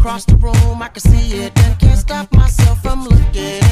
across the room, I can see it and can't stop myself from looking.